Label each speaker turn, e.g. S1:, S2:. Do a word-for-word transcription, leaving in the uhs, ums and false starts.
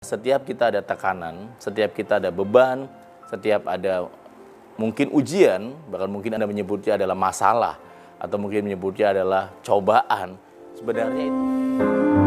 S1: setiap kita ada tekanan, setiap kita ada beban, setiap ada mungkin ujian, bahkan mungkin Anda menyebutnya adalah masalah, atau mungkin menyebutnya adalah cobaan, sebenarnya itu